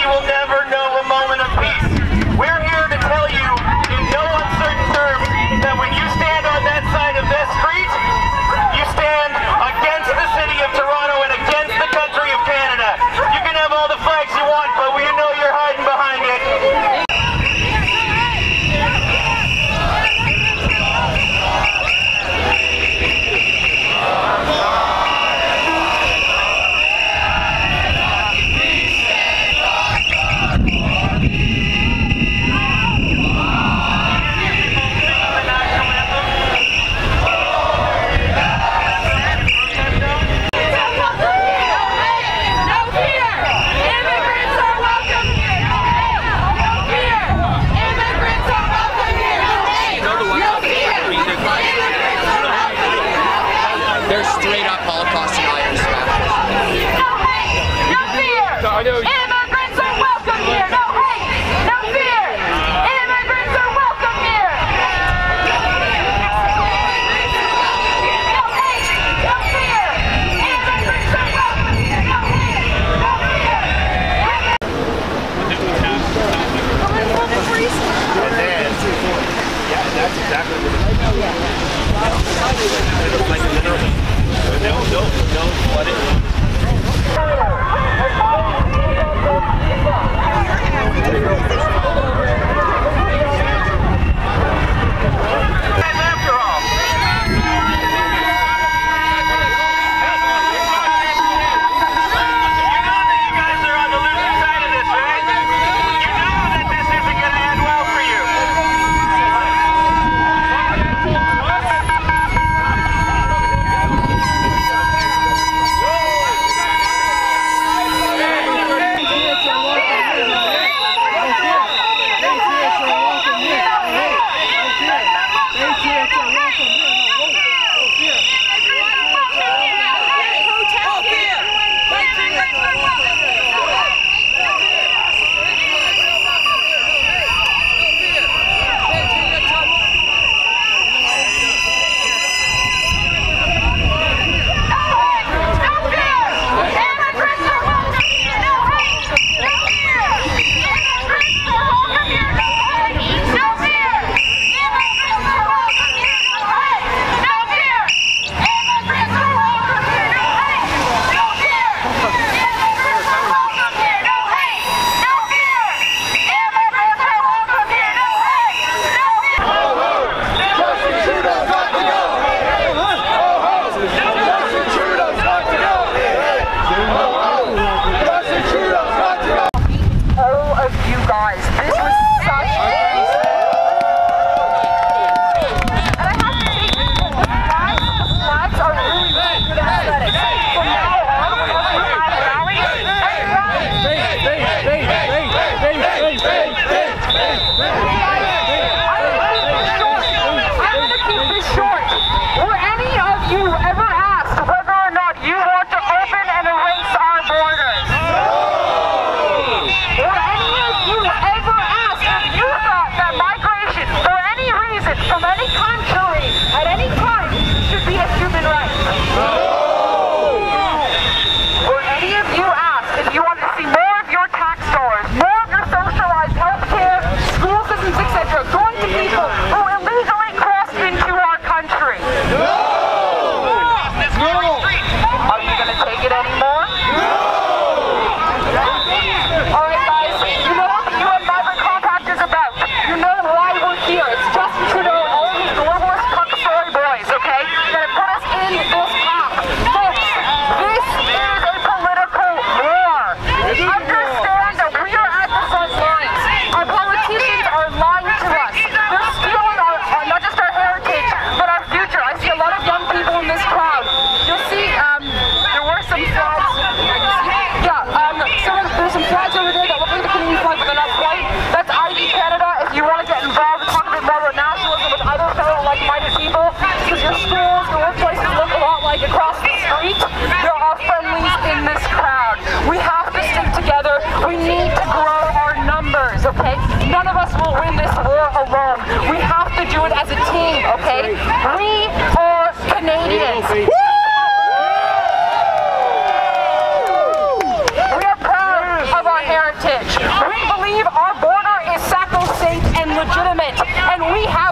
will never know a moment of peace. We're here to tell you in no uncertain terms that when you stand on that side of this street, you stand against the city of Toronto and against the country of Canada. You can have all the flags you want, but we know you're hiding behind it. They're straight up Holocaust deniers. No hate, no fear. Immigrants are welcome here. No hate, no fear. Immigrants are welcome here. No hate, no fear. Immigrants are welcome here. No hate, no fear. Yeah, that's exactly what it is. Like literally. No, what it is. okay? We are Canadians. We are proud of our heritage. We have